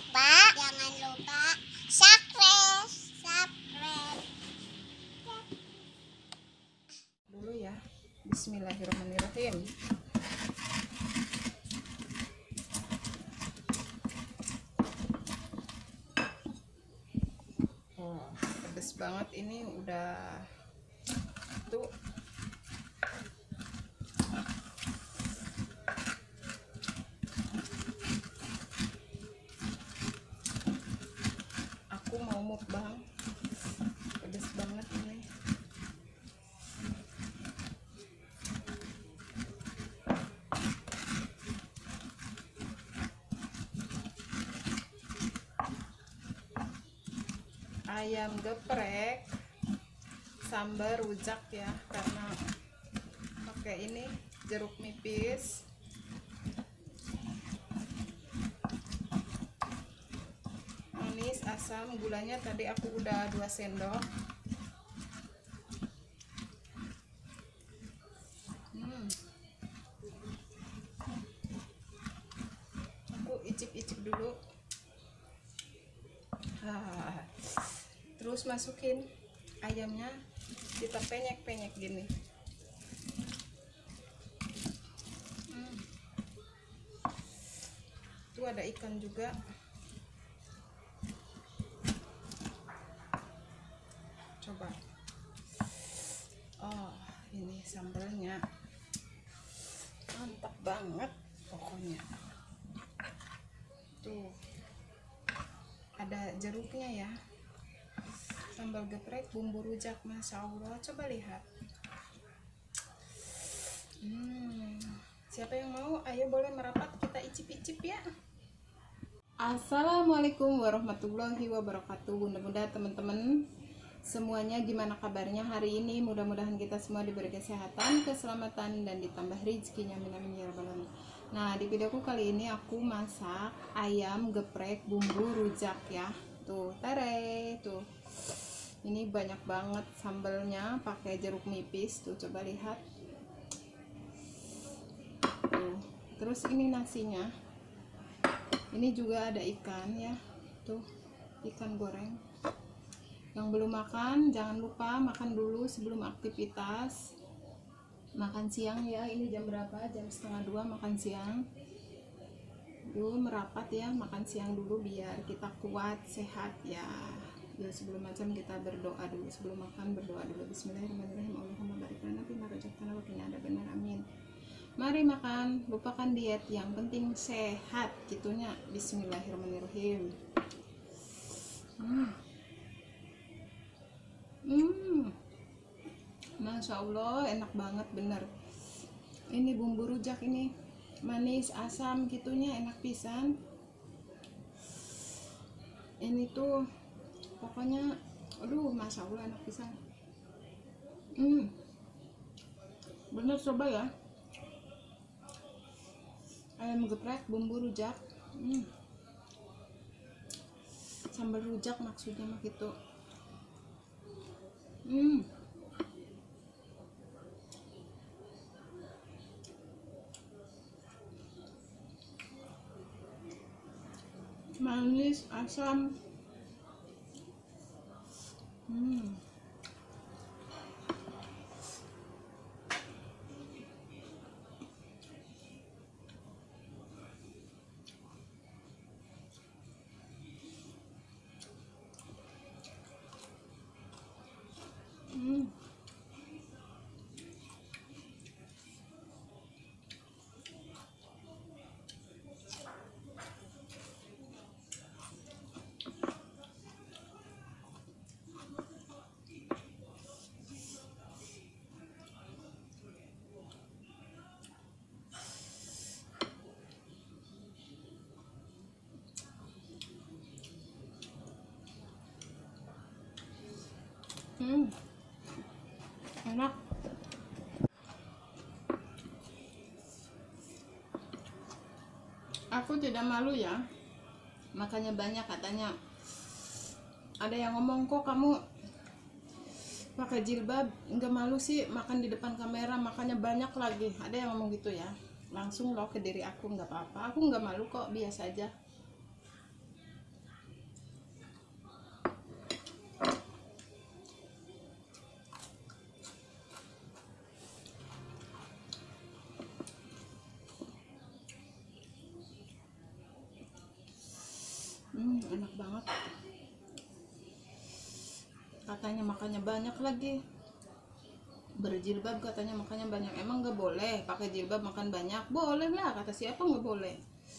lupa subscribe dulu ya. Bismillahirrahmanirrahim. Oh, pedes banget ini udah tuh. Aku mau mukbang. Pedes banget ini. Ayam geprek sambal rujak ya, karena pakai ini jeruk nipis, manis, asam, gulanya tadi aku udah 2 sendok. Aku icip-icip dulu. Terus masukin ayamnya, kita penyek-penyek gini. Tuh ada ikan juga. Coba. Oh, ini sambalnya mantap banget pokoknya. Tuh ada jeruknya ya. Sambal geprek bumbu rujak, masya Allah, coba lihat. Siapa yang mau, ayo boleh merapat, kita icip-icip ya. Assalamualaikum warahmatullahi wabarakatuh. Bunda-bunda, teman-teman semuanya, gimana kabarnya hari ini? Mudah-mudahan kita semua diberi kesehatan, keselamatan, dan ditambah rezekinya, amin ya rabbal alamin. Nah, di videoku kali ini aku masak ayam geprek bumbu rujak ya. Tuh, tere, tuh. Ini banyak banget sambalnya, pakai jeruk nipis tuh, coba lihat. Tuh. Terus ini nasinya. Ini juga ada ikan ya. Tuh, ikan goreng. Yang belum makan, jangan lupa makan dulu sebelum aktivitas. Makan siang ya, ini jam berapa? Jam 1:30 makan siang. Yuk merapat ya, makan siang dulu biar kita kuat, sehat ya. Yuk sebelum macam kita berdoa dulu, sebelum makan berdoa dulu. Bismillahirrahmanirrahim. Allahumma barik lana fima razaqtana wa qina adzabannar, amin. Mari makan, lupakan diet, yang penting sehat gitunya. Bismillahirrahmanirrahim. Masya Allah, enak banget bener. Ini bumbu rujak ini manis, asam gitunya, enak pisan. Ini tuh pokoknya, aduh, masya Allah, enak pisan. Bener, coba ya. Ayam geprek bumbu rujak, sambal rujak maksudnya mah gitu. Manis, asam. Enak. Aku tidak malu ya, makanya banyak katanya. Ada yang ngomong, kok kamu pakai jilbab nggak malu sih makan di depan kamera, makanya banyak lagi. Ada yang ngomong gitu ya. Langsung loh ke diri aku, nggak apa-apa, aku nggak malu kok, biasa aja. Enak banget. Katanya makannya banyak lagi. Berjilbab katanya makannya banyak. Emang nggak boleh pakai jilbab makan banyak? Boleh lah, kata siapa nggak boleh.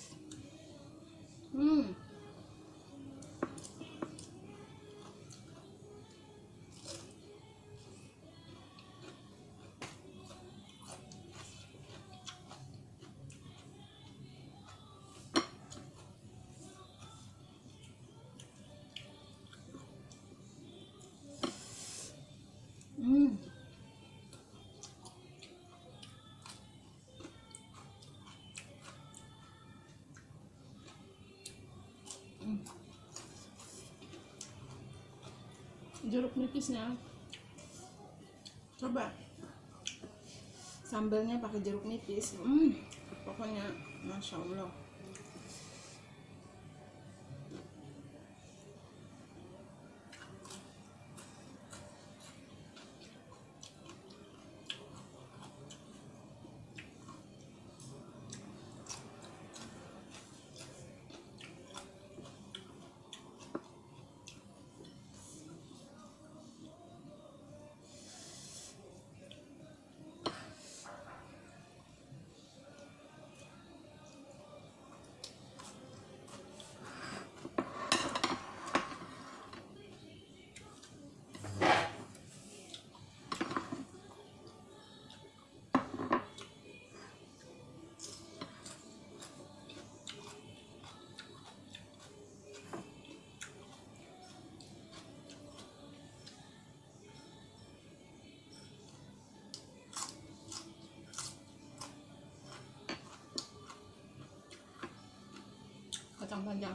Jeruk nipisnya, coba sambalnya pakai jeruk nipis, pokoknya masya Allah. Kacang panjang.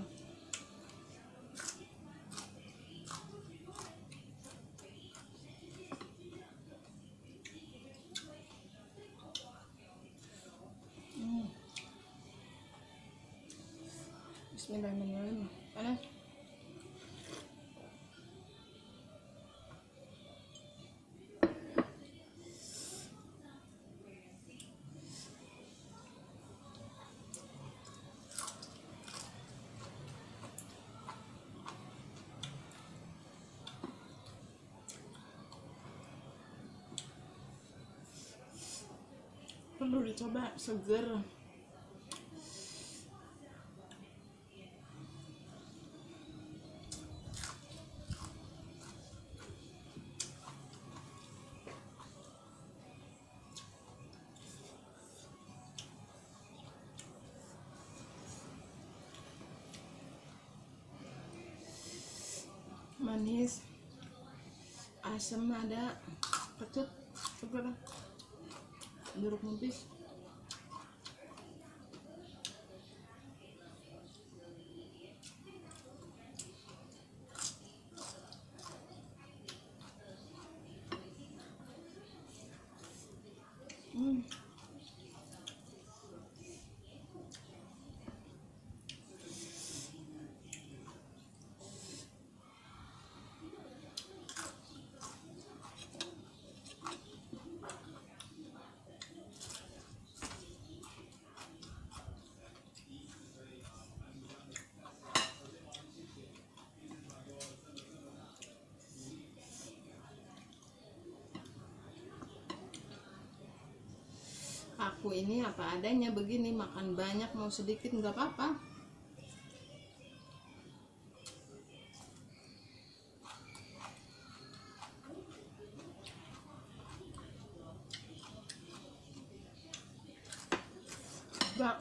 Bismillahirrahmanirrahim. Panas. Perlu dicoba, seger. Manis, asam ada, kecut, seger, jeruk nipis. Aku ini apa adanya begini, makan banyak mau sedikit nggak apa-apa. Bak.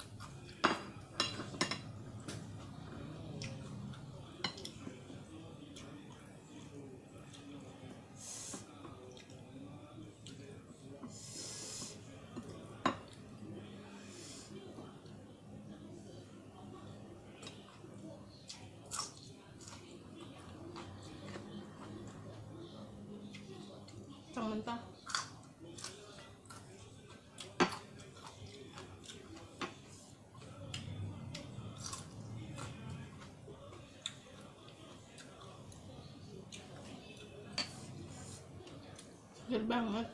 Kacang mentah. Seger banget.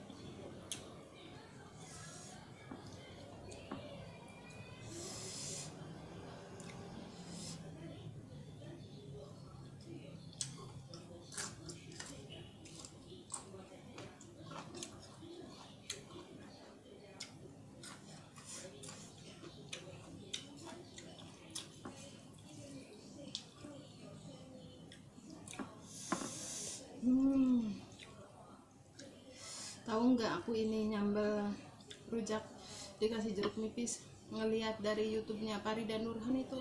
enggak, aku ini nyambel rujak dikasih jeruk nipis, ngelihat dari YouTube-nya Farida Nurhan itu.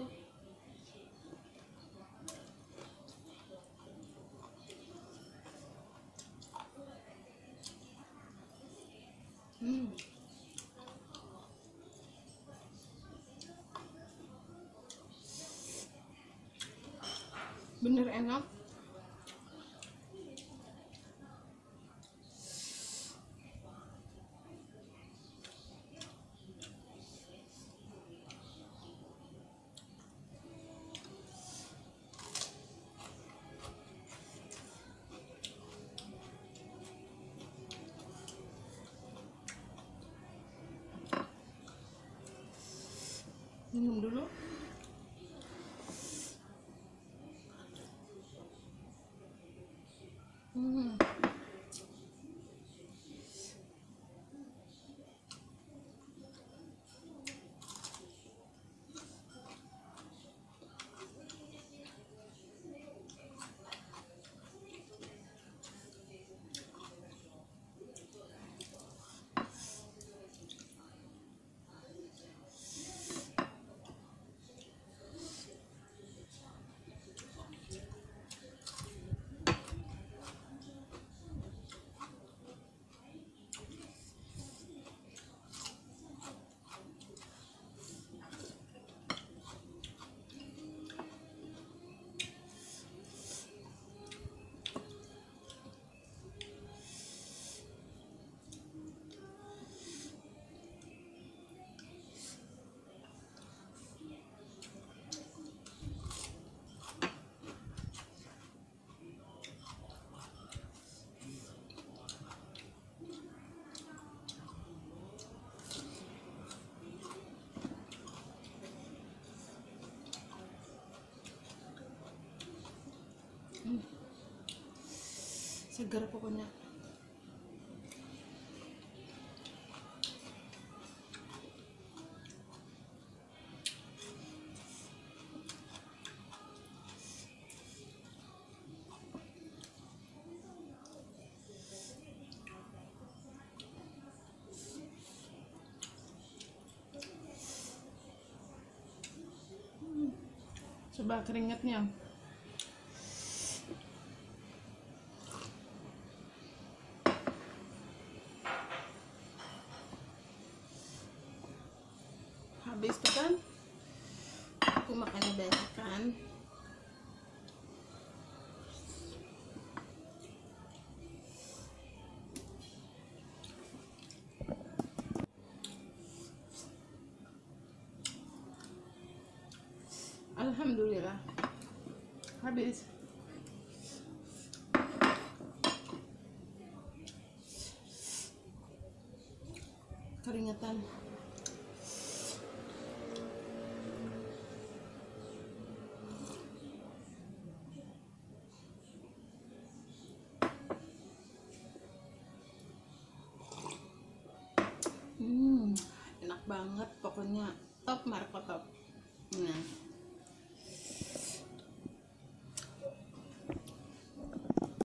Bener enak. Minum dulu. Segar pokoknya. Coba keringatnya. Habis itu kan aku makannya banyak kan. Alhamdulillah habis. Keringatan. Enak banget pokoknya, top Marco top. Nah